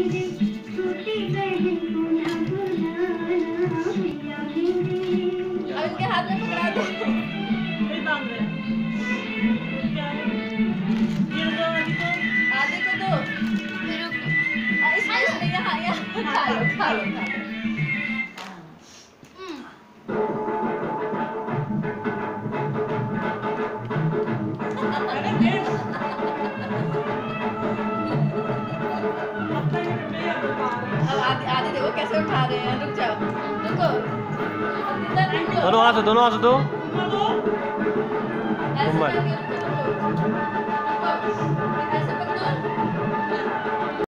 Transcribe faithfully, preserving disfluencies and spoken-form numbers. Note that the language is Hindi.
इनके हाथ में पकड़ा दो। आदि को दो। इसमें इसमें यहाँ यहाँ खा लो खा लो खा लो। अब आदि आदि देखो कैसे उठा रहे हैं। रुक जाओ रुको। दोनों हाथ दोनों हाथ दो। ऐसे करके रुको रुको।